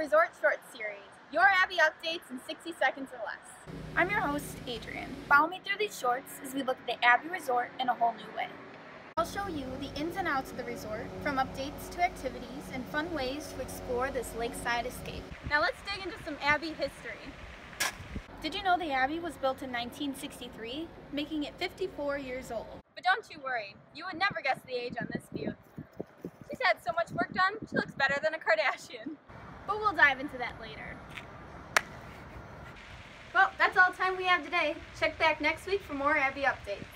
Resort Short Series, your Abbey updates in 60 seconds or less. I'm your host, Adrian. Follow me through these shorts as we look at the Abbey Resort in a whole new way. I'll show you the ins and outs of the resort, from updates to activities and fun ways to explore this lakeside escape. Now let's dig into some Abbey history. Did you know the Abbey was built in 1963, making it 54 years old? But don't you worry, you would never guess the age on this view. She's had so much work done, she looks better than a Kardashian. But we'll dive into that later. Well, that's all the time we have today. Check back next week for more Abbey updates.